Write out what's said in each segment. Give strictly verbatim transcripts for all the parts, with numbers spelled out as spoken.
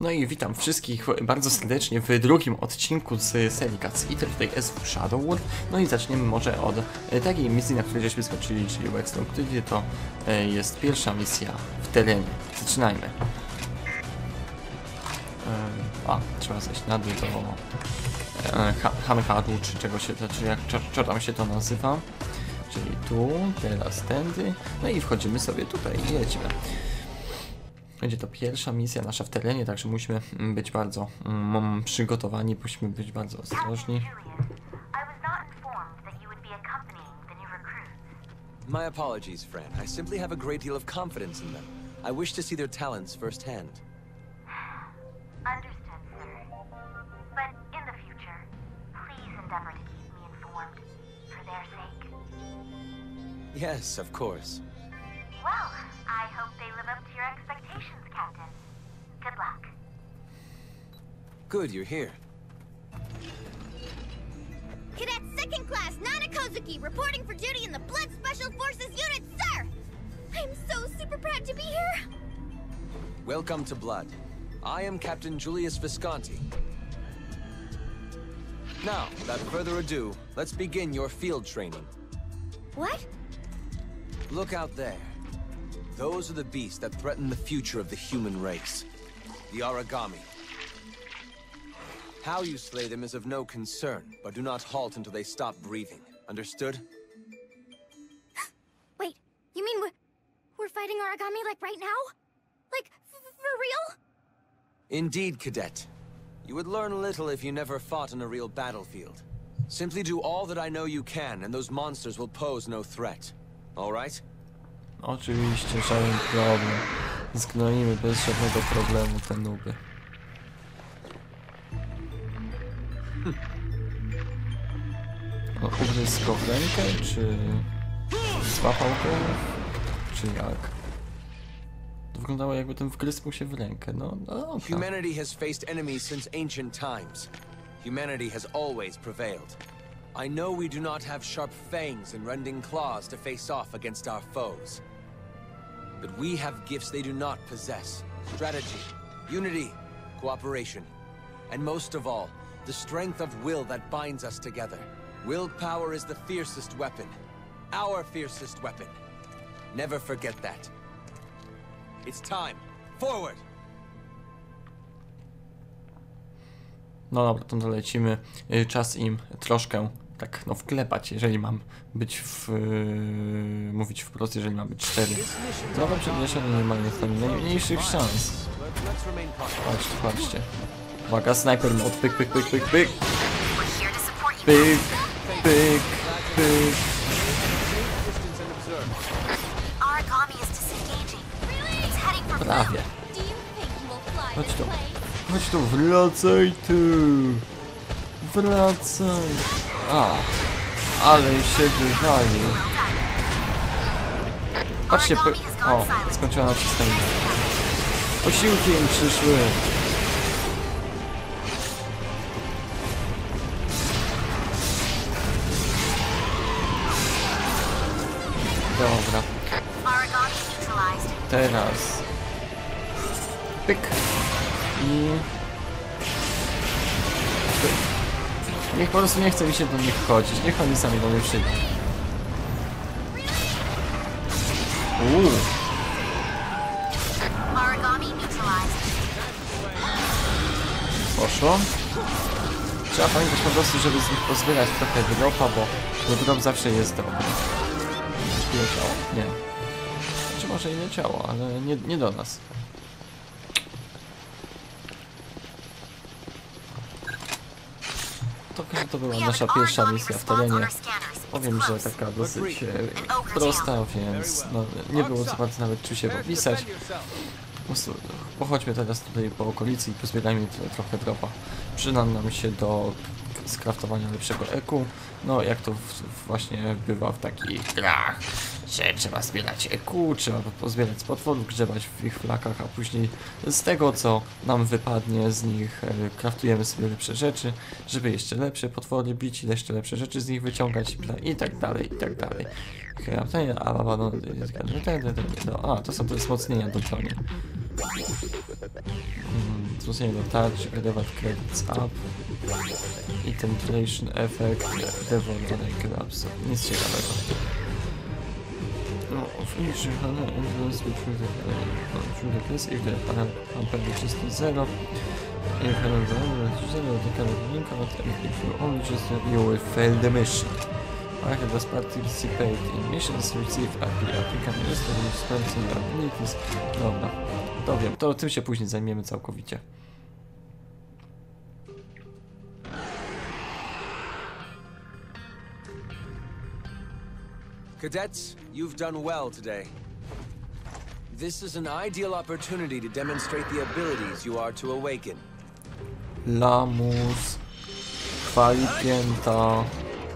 No i witam wszystkich bardzo serdecznie w drugim odcinku z serii Cat Eater, tutaj S W Shadowwood. No i zaczniemy może od takiej misji, na której żeśmy skończyli, czyli Wexton, gdzie to jest pierwsza misja w terenie. Zaczynajmy. A, trzeba zejść na dół do Hanharu, czy czego się, czy jak co tam się to nazywa. Czyli tu, teraz tędy, no i wchodzimy sobie tutaj i lecimy. Będzie to pierwsza misja nasza w terenie, także musimy być bardzo mm, przygotowani, musimy być bardzo ostrożni. My apologies, friend. I simply have a great deal of confidence in them. I wish to see their talents firsthand. Understood, sir. But in the future, please endeavor to keep me informed, for their sake. Yes, of course. Well, I hope they live up to your expectations, Captain. Good luck. Good, you're here. Cadet Second Class Nana Kozuki reporting for duty in the Blood Special Forces Unit, sir! I'm so super proud to be here! Welcome to Blood. I am Captain Julius Visconti. Now, without further ado, let's begin your field training. What? Look out there. Those are the beasts that threaten the future of the human race. The Aragami. How you slay them is of no concern, but do not halt until they stop breathing. Understood? Wait, you mean we're, we're fighting Aragami like right now? Like, f for real? Indeed, Cadet. You would learn little if you never fought on a real battlefield. Simply do all that I know you can, and those monsters will pose no threat. All right? Oczywiście, żaden problem. Zgnoimy bez żadnego problemu te nuby. Hm. No, ugryzł go w rękę, czy złapał go, czy jak? To wyglądało, jakby ten wgryzł mu się w rękę, no, no tak. Humanity has faced enemies since ancient times. Humanity has always prevailed. I know we do not have sharp fangs and rending claws to face off against our foes. But we have gifts they do not possess. Strategy, unity, cooperation. And most of all, the strength of will that binds us together. Willpower is the fiercest weapon. Our fiercest weapon. Never forget that. It's time. Forward! No dobra, to dolecimy. Czas im troszkę tak, no, wklepać, jeżeli mam być w... Yy, mówić wprost, jeżeli mam być szczery. Nowe przedmieszanie nie ma niestety najmniejszych szans. Patrzcie, patrzcie. Uwaga, snajper mod, pyk, pyk, pyk, pyk, pyk. Pyk, pyk, pyk. Prawie. Chodź tu. Chodź tu, wracaj tu. Wracaj. A, ale się wywali. Patrzcie, o, skończyła naciskanie. Posiłki im przyszły. Dobra. Teraz. Pyk. I... Pyk. Niech po prostu nie chce mi się do nich chodzić. Niech oni sami do mnie przyjdą. Uuu. Poszło. Trzeba pamiętać po prostu, żeby z nich pozbierać trochę dropa, bo drop zawsze jest dobry. Leciało? Nie. Czy może i leciało, ale nie, nie do nas. To, to była nasza pierwsza misja w terenie. Powiem, że taka dosyć e, prosta, więc no, nie było za bardzo nawet czu się popisać. Po prostu pochodźmy teraz tutaj po okolicy i pozbierajmy trochę dropa. Przyda nam się do skraftowania lepszego eku. No jak to w, właśnie bywa w takich grach, że trzeba zbierać eku, trzeba pozbierać z potworów, grzebać w ich flakach, a później z tego, co nam wypadnie z nich, kraftujemy sobie lepsze rzeczy, żeby jeszcze lepsze potwory bić, jeszcze lepsze rzeczy z nich wyciągać i tak dalej, i tak dalej. A, to są te wzmocnienia do broni. wzmocnienie do touch, Gravat Credits Up, Item Duration Effect, Devolver Grabs. Nic ciekawego. No, finish influence through the, uh, through the class if the ampere is zero. If the zero, the current link out, and if you only just you will fail the mission. Market does participate in missions, receive A P I, applicant restore spells and abilities. Dobra, to wiem, to tym się później zajmiemy całkowicie. Cadets, you've done well today. This is an ideal opportunity to demonstrate the abilities you are to awaken. Lamus, chwali pięta.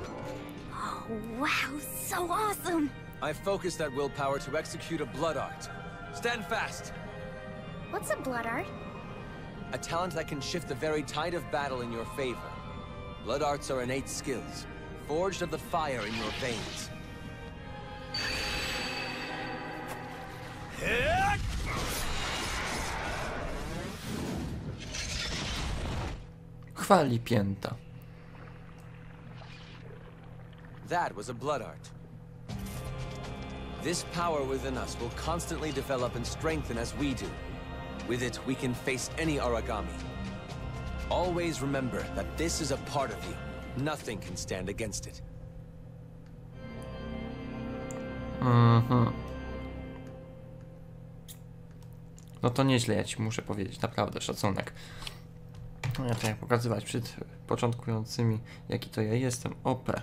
Wow, so awesome! I focused that willpower to execute a blood art. Stand fast! What's a blood art? A talent that can shift the very tide of battle in your favor. Blood arts are innate skills, forged of the fire in your veins. Chwali pięta. That was a blood art. This power within us will constantly develop and strengthen as we do. With it, we can face any Aragami. Always remember that this is a part of you. Nothing can stand against it. Mhm. No to nieźle, ja ci muszę powiedzieć, naprawdę, szacunek. No ja to jak pokazywać przed początkującymi, jaki to ja jestem, O P.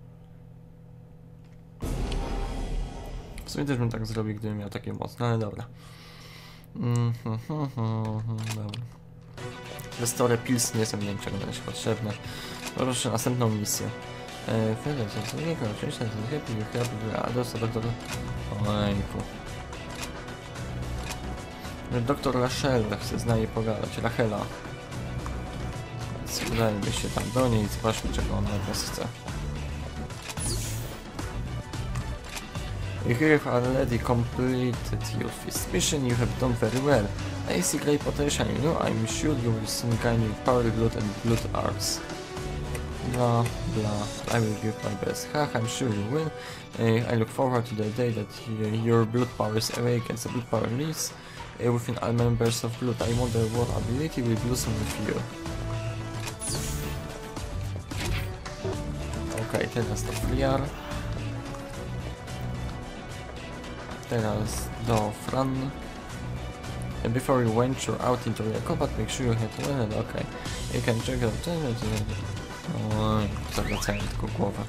W sumie też bym tak zrobił, gdybym miał takie mocne, ale dobra. Mm -hmm, mm -hmm, dobra. Restore Pills nie są niczego będzie potrzebne. Proszę następną misję. Fede, co co nie kończysz, to happy, happy, a dostał doktor... Ojejku. Doktor Rachel chce z nami pogadać, Rachela. Więc udajmy się tam do niej i zobaczmy, czego ona od nas chce. You have already completed your first mission, you have done very well. I see great potential, you know, I'm sure you will soon gain your power blood and blood arts. Blah, blah, I will give my best. Ha, I'm sure you will. Uh, I look forward to the day that uh, your blood powers awake as the blood power leaves uh, within all members of blood. I wonder what ability will blossom with you. Okej, okay, teraz to Friar. Teraz do Fran. And before you venture out into the combat, make sure you have learned. Okay, you can check out. Oj, zawracają tylko głowę.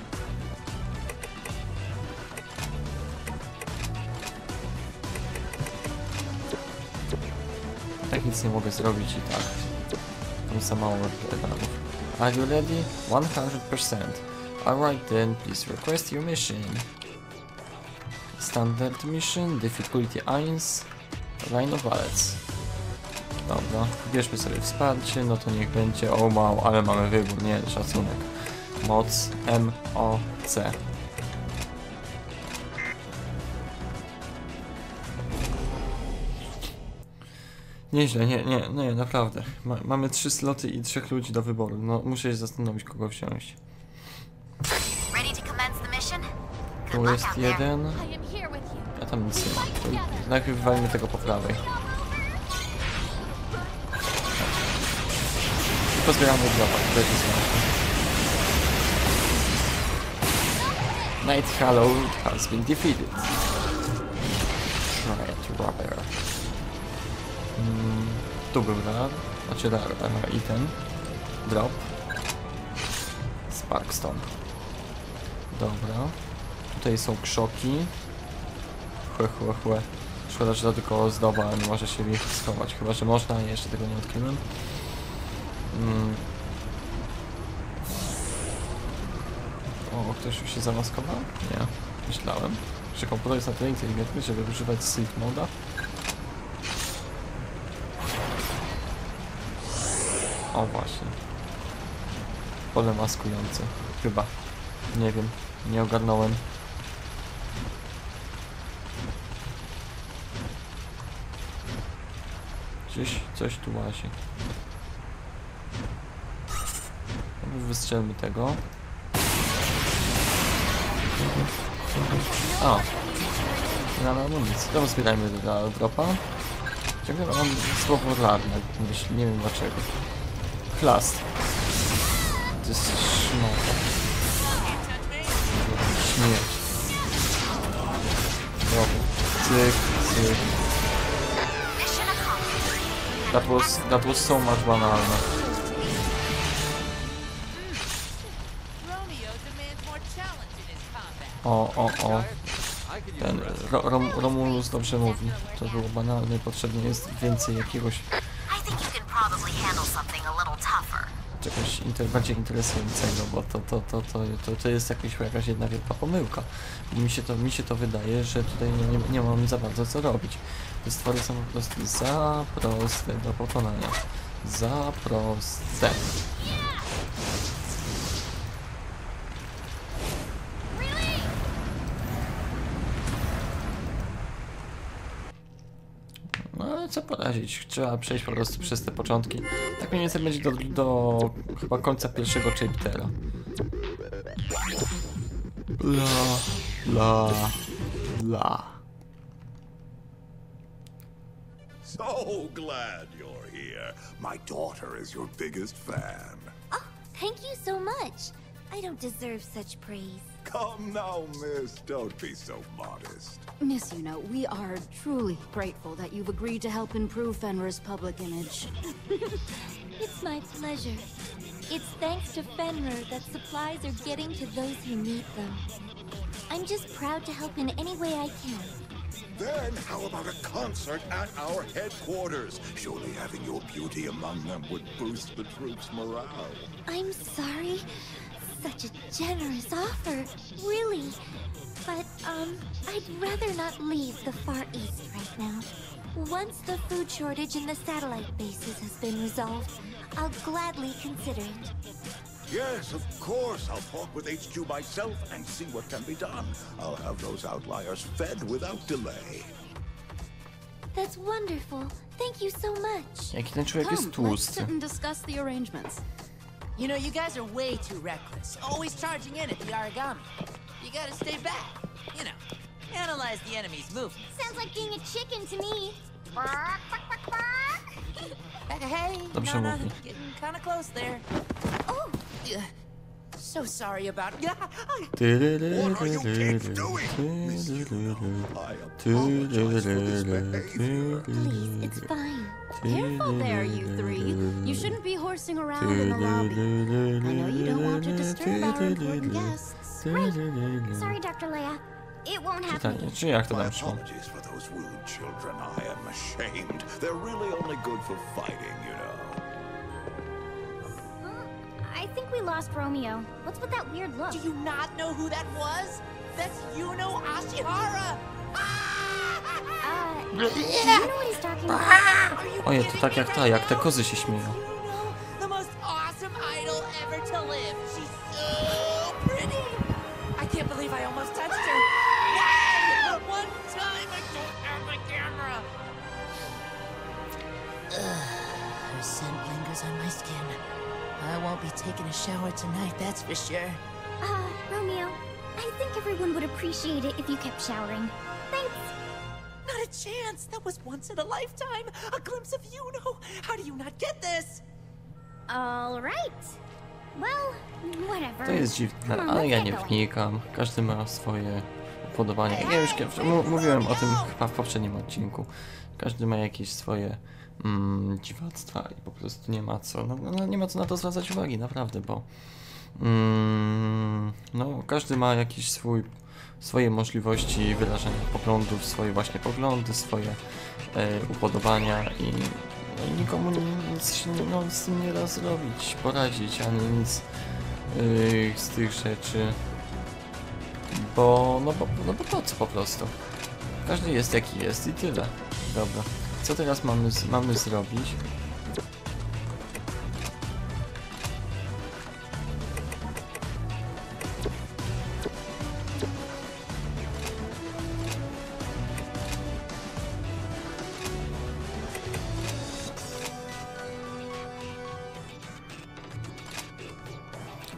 Tak nic nie mogę zrobić i tak. Tam za mało pedałów. Are you ready? one hundred percent. Alright then, please request your mission. Standard mission, difficulty jeden, line of bullets. Dobra, bierzmy sobie wsparcie, no to niech będzie, o wow, ale mamy wybór, nie, szacunek. Moc, M, O, C. Nieźle, nie, nie, nie, naprawdę. Ma, mamy trzy sloty i trzech ludzi do wyboru, no muszę się zastanowić, kogo wziąć. Tu jest jeden, a tam nic nie ma. To najpierw wywalimy tego po prawej. I pozbieramy dropa, to jest ważne. Night Hallowed has been defeated. Triad Rubber. Mm, tu był rar, znaczy rar, rar item. Drop. Sparkstone. Dobra. Tutaj są krzoki. Chłe, chłe, chłe. Szkoda, że to tylko ozdoba, nie może się w nich schować. Chyba, że można, jeszcze tego nie odkryłem. Mm. O, ktoś już się zamaskował? Nie, myślałem. Że komputer jest na tyle inteligentny, żeby używać Silk Moda. O, właśnie. Pole maskujące. Chyba. Nie wiem. Nie ogarnąłem. Gdzieś coś tu łazi. Wystrzelmy tego. O! Nie mamy amunicji. To zbierajmy dla dropa. Ciągle mam słowo radne, myślę, nie wiem dlaczego. Chlast. To jest szmata. Śmierć. Dobra. Cyk, cyk. That was, that was so much banalne. O, o, o. Ten Ro Rom Romulus dobrze mówi. To było banalne, potrzebne jest więcej jakiegoś czegoś inter bardziej interesującego, bo to, to, to, to, to, to jest jakaś, jakaś jedna wielka pomyłka. Mi się to, mi się to wydaje, że tutaj nie, nie, nie mam za bardzo co robić. Te stwory są po prostu za proste do pokonania. Za proste. No ale co poradzić, trzeba przejść po prostu przez te początki. Tak mniej więcej będzie do, do chyba końca pierwszego chaptera. La, la, la. So glad you're here. My daughter is your biggest fan. Oh, thank you so much. I don't deserve such praise. Come now, miss. Don't be so modest. Miss Yuno, we are truly grateful that you've agreed to help improve Fenrir's public image. It's my pleasure. It's thanks to Fenrir that supplies are getting to those who need them. I'm just proud to help in any way I can. Then how about a concert at our headquarters? Surely having your beauty among them would boost the troops' morale. I'm sorry. Such a generous offer, really. But, um, I'd rather not leave the Far East right now. Once the food shortage in the satellite bases has been resolved, I'll gladly consider it. Yes, of course. I'll talk with H Q myself and see what can be done. I'll have those outliers fed without delay. That's wonderful. Thank you so much. Jaki ten człowiek jest Come, let's tłusty. sit and discuss the arrangements. You know, you guys are way too reckless. Always charging in at the origami. You gotta stay back. You know, analyze the enemy's movements. Sounds like being a chicken to me. Bark, bark, bark, bark. Hey, Dobrze Nana, mówi. getting kind of close there. Oh, Ugh. So sorry about it. What are you kids doing? Miss Yuno, I apologize for this behavior. please, it's fine. Careful there, you three. You shouldn't be horsing around in the lobby. I know you don't want to disturb our important guests. Sorry, Doctor Leia. It won't happen Pytanie, again. czy jak to My tam szło? apologies for those rude children. I am ashamed. They're really only good for fighting, you know. I think we lost Romeo. What's with that weird look? Do you not know who that was? That's Yuno Ashihara! Uh, do you know what he's talking about? Are you Ojej, to kidding tak me jak ta, right jak te now? kozy się śmieją. Yuno, the most awesome idol ever to live. She's so pretty. I can't believe I almost touched her. Why? One time I don't have my camera. Ugh, her scent lingers on my skin. I won't be taking a shower tonight, that's for sure. Uh, Romeo, I think everyone would appreciate it if you kept showering. Thanks. Not a chance. That was once in a lifetime. A glimpse of Yuno. How do you not get this? All right. Well, whatever. To jest dziwne, Come on, ale let's ja get nie going. wnikam. Każdy ma swoje upodobania. Ja już kiedyś m- mówiłem o tym chyba w poprzednim odcinku. Każdy ma jakieś swoje mm, dziwactwa i po prostu nie ma co, no, no, nie ma co na to zwracać uwagi, naprawdę, bo mm, no, każdy ma jakiś swój, swoje możliwości wyrażenia poglądów, swoje właśnie poglądy, swoje e, upodobania i, no, i nikomu nie, nic się nie, no, z tym nie da zrobić, poradzić, ani nic yy, z tych rzeczy, bo no, bo no bo po co po prostu. Każdy jest jaki jest i tyle. Dobra. Co teraz mamy, z- mamy zrobić?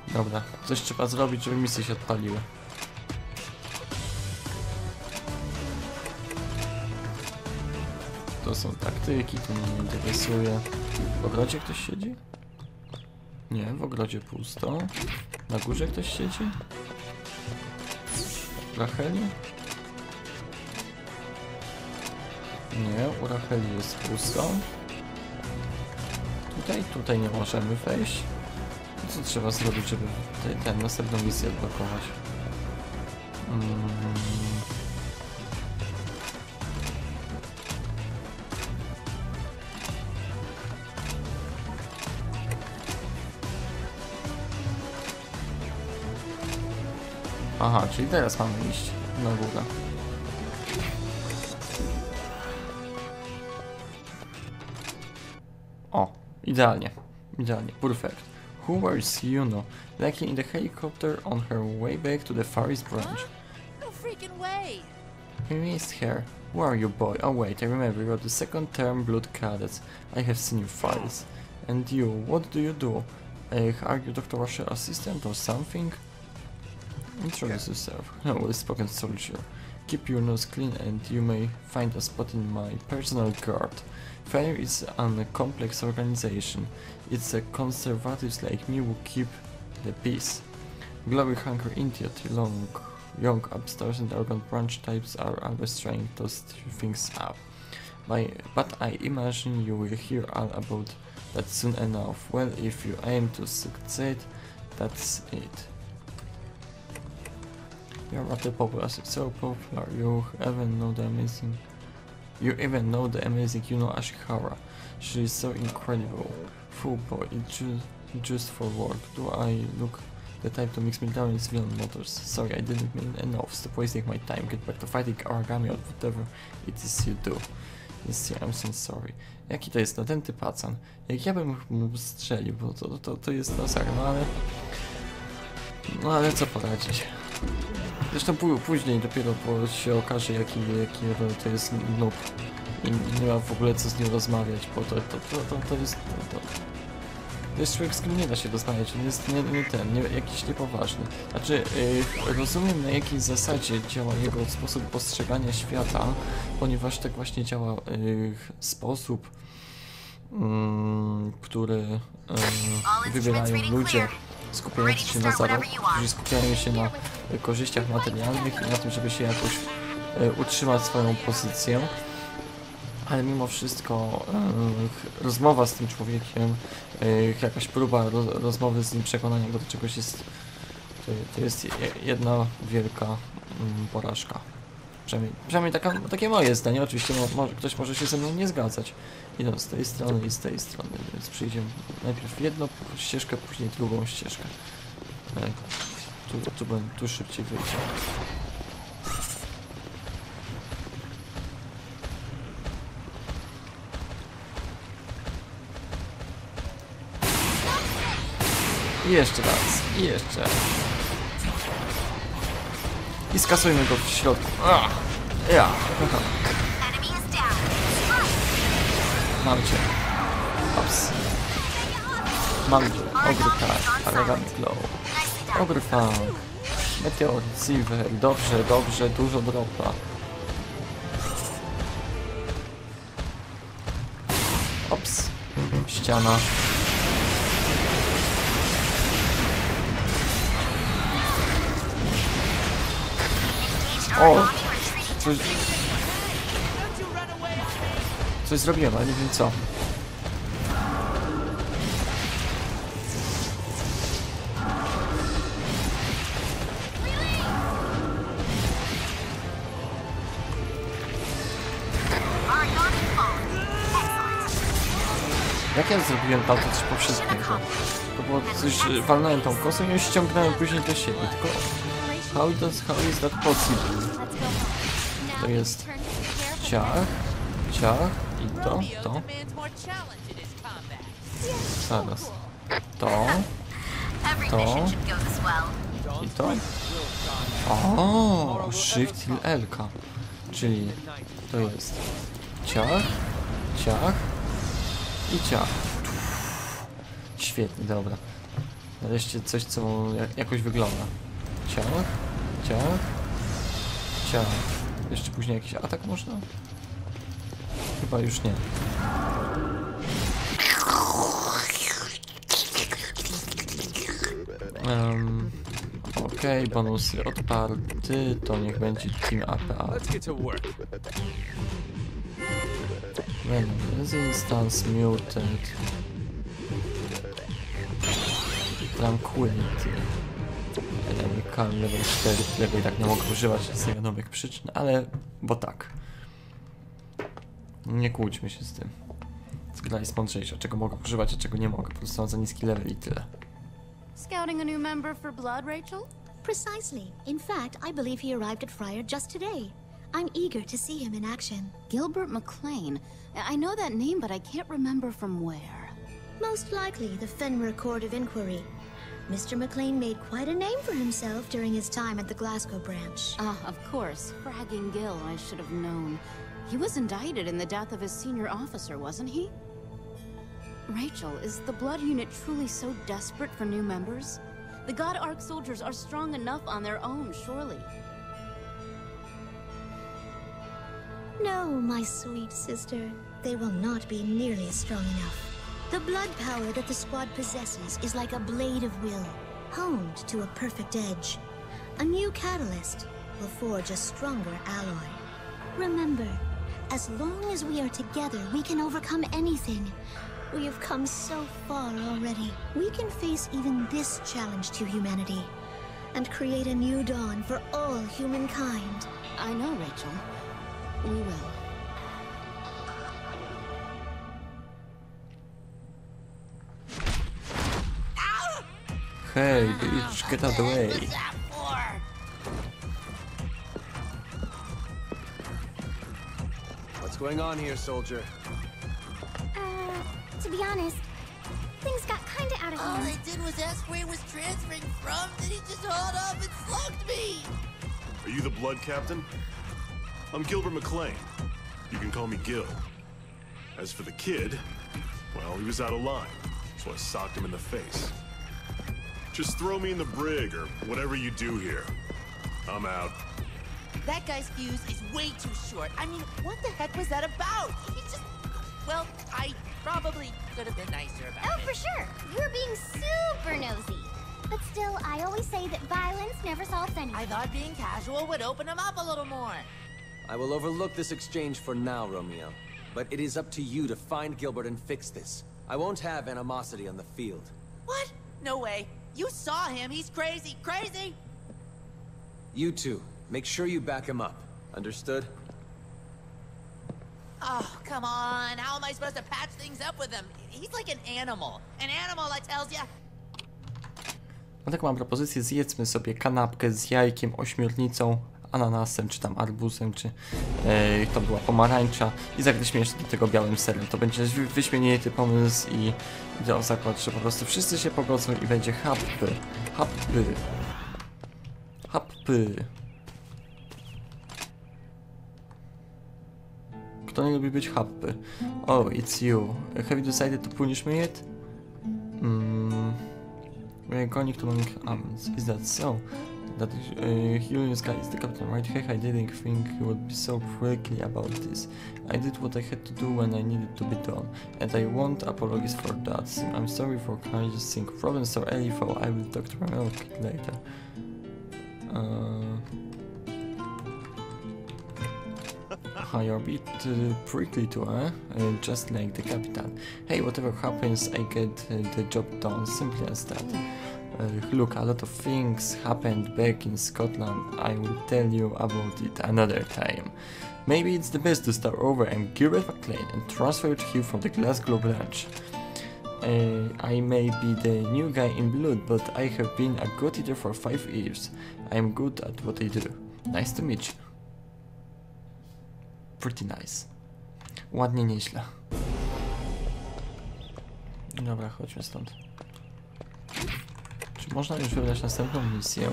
Dobra, coś trzeba zrobić, żeby misje się odpaliły. To są taktyki, to mnie nie interesuje. W ogrodzie ktoś siedzi? Nie, w ogrodzie pusto. Na górze ktoś siedzi? Racheli? Nie, u Racheli jest pusto. Tutaj, tutaj nie możemy wejść. Co trzeba zrobić, żeby tę następną misję odblokować? Mm. Aha, czyli teraz mamy iść na górę. O, idealnie. Idealnie, perfect. Who was Yuno? Lacking in the helicopter on her way back to the Far East branch. No freaking way! We missed her. Who are you, boy? Oh wait, I remember, you're the second term Blood Cadets. I have seen your files. And you, what do you do? Uh, are you Doctor Rush's assistant or something? Introduce yourself. Oh, well-spoken soldier. Keep your nose clean and you may find a spot in my personal guard. Fire is a complex organization. It's the conservatives like me who keep the peace. Glory Hunker Idiot, long, young upstarts and arrogant branch types are always trying to stir things up. By, but I imagine you will hear all about that soon enough. Well, if you aim to succeed, that's it. You're rather popular, so popular, you even know the amazing... You even know the amazing Yuno Ashihara. She is so incredible. Fool boy, it's ju just for work. Do I look the type to mix me down with villain motors? Sorry, I didn't mean enough. Stop wasting my time. Get back to fighting origami or whatever it is you do. Yes, I'm so sorry. Jaki to jest nadęty pacan? Jak ja bym mu strzelił, bo to, to, to jest masakra, no ale... No ale co poradzić? Zresztą później dopiero po się okaże, jaki, jaki to jest noob i nie ma w ogóle co z nim rozmawiać, bo to, to, to, to, to jest to, to, to jest człowiek, z którym nie da się rozmawiać, on jest nie, nie ten, nie, jakiś niepoważny. Znaczy, yy, rozumiem, na jakiej zasadzie działa jego sposób postrzegania świata, ponieważ tak właśnie działa yy, sposób, yy, który yy, wybierają ludzie skupiający się na zarobku, którzy skupiają się na y, korzyściach materialnych i na tym, żeby się jakoś y, utrzymać swoją pozycję. Ale mimo wszystko y, rozmowa z tym człowiekiem, y, jakaś próba ro, rozmowy z nim, przekonania go do czegoś jest, to, to jest jedna wielka y, porażka. Przynajmniej, przynajmniej taka, takie moje zdanie, oczywiście no, może, ktoś może się ze mną nie zgadzać. Idąc z tej strony i z tej strony, więc przyjdziemy najpierw jedną ścieżkę, później drugą ścieżkę. E, tu, tu, tu, tu szybciej wyjdzie. I jeszcze raz, i jeszcze. I skasujmy go w środku. Ah, ja. Mam cię. Ops. Mam cię. Ogry tak. Aragami glow. Ogry fang. Meteor, silver. Dobrze, dobrze. Dużo dropa. Ops. Ściana. O! Coś... Coś zrobiłem, ale nie wiem co. Jak ja zrobiłem tam to coś poprzedniego? To było coś, walnąłem tą kosą i ją ściągnąłem później do siebie, tylko... How does, how is that possible? To jest... Ciach, ciach i to, to. Zaraz. To. To. I to. O, Shift i L-ka. Czyli to jest ciach, ciach i ciach. Świetnie, dobra. Nareszcie coś, co jakoś wygląda. Ciach, ciach, ciach. Jeszcze później jakiś atak można? Chyba już nie. Um, Okej, okay, bonusy odparty, to niech będzie Team A P A. Venom Resistance, Mutant, Tranquility, Dynamical level cztery, którego i tak nie mogę używać z nowych przyczyn, ale bo tak. Nie kłóćmy się z tym. Gra jest mądrzejsza, czego mogę używać, a czego nie mogę. Po prostu mam za niski level i tyle. Scouting a new member for Blood, Rachel? Precisely. In fact, I believe he arrived at Friar just today. I'm eager to see him in action. Gilbert McLean. I know that name, but I can't remember from where. Most likely the Fenrir Court of Inquiry. Mister McLean made quite a name for himself during his time at the Glasgow branch. Ah, uh, of course. Fragging Gil, I should have known. He was indicted in the death of his senior officer, wasn't he? Rachel, is the Blood Unit truly so desperate for new members? The God Ark soldiers are strong enough on their own, surely. No, my sweet sister. They will not be nearly as strong enough. The blood power that the squad possesses is like a blade of will, honed to a perfect edge. A new catalyst will forge a stronger alloy. Remember, as long as we are together, we can overcome anything. We have come so far already. We can face even this challenge to humanity and create a new dawn for all humankind. I know, Rachel. We will. Hey, bitch, get out of the way. What's going on here, soldier? Uh, to be honest, things got kinda out of All hand. I did was ask where he was transferring from, then he just hauled off and slugged me! Are you the Blood Captain? I'm Gilbert McLean. You can call me Gil. As for the kid, well, he was out of line, so I socked him in the face. Just throw me in the brig, or whatever you do here. I'm out. That guy's fuse is way too short. I mean, what the heck was that about? He just... Well, I probably could have been nicer about Oh, it. for sure. You're being super nosy. But still, I always say that violence never solves anything. I thought being casual would open him up a little more. I will overlook this exchange for now, Romeo. But it is up to you to find Gilbert and fix this. I won't have animosity on the field. What? No way. You saw him. He's crazy. Crazy! You two, make sure you back him up. Understood? Oh, come on. How am I supposed to patch things up with him? He's like an animal. An animal, I tells ya. No tak, mam propozycję, zjedzmy sobie kanapkę z jajkiem, ośmiornicą, ananasem, czy tam arbuzem, czy e, to była pomarańcza i zagryźmy jeszcze do tego białym serem. To będzie wyśmienity pomysł i idę o zakład, że po prostu wszyscy się pogodzą i będzie happy, happy, happy. Kto nie lubi być happy? Oh, it's you. Have you decided to punish me yet? Mm. We're going to long arms. Is that so? That uh, Helios guy is the captain, right? Heck, I didn't think he would be so prickly about this. I did what I had to do when I needed to be done, and I won't apologize for that. I'm sorry for causing problems or anything. I will talk to my own kid later. Uh, You're a bit uh, prickly too, eh? Uh, just like the captain. Hey, whatever happens, I get uh, the job done. Simple as that. Uh, look, a lot of things happened back in Scotland. I will tell you about it another time. Maybe it's the best to start over. I'm Gilbert McLean and transferred here from the Glasgow branch. Uh, I may be the new guy in blood, but I have been a god eater for five years. I am good at what I do. Nice to meet you. Pretty nice. Ładnie, nieźle. Dobra, chodźmy stąd. Czy można już wybrać następną misję?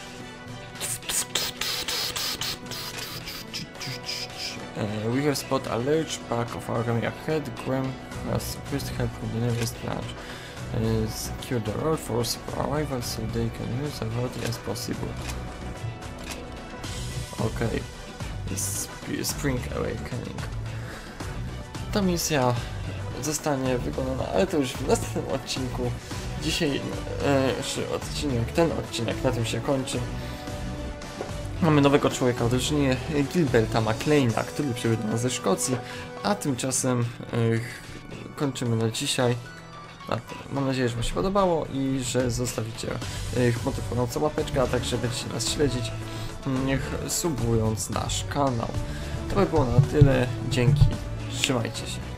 Uh, we have spot a large pack of our army ahead. Graham has first help from the nearest branch. Uh, secure the road for arrival so they can use as early as possible. Okej. Okay. Sp Spring Awakening. Ta misja zostanie wykonana, ale to już w następnym odcinku. Dzisiaj e, odcinek, ten odcinek na tym się kończy. Mamy nowego człowieka w drużynie, Gilberta McLeana, który przybył do nas ze Szkocji, a tymczasem e, kończymy na dzisiaj. Mam nadzieję, że wam się podobało i że zostawicie e, motywującą łapeczkę, a także będziecie nas śledzić, niech subując nasz kanał. To by było na tyle. Dzięki. Trzymajcie się.